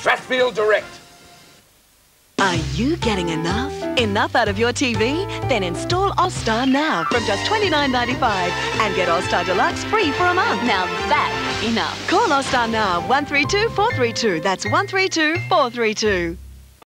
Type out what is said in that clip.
Strathfield Direct. Are you getting enough? Enough out of your TV? Then install Austar now from just $29.95 and get Austar Deluxe free for a month. Now that's enough. Call Austar now, 132 432. That's 132 432.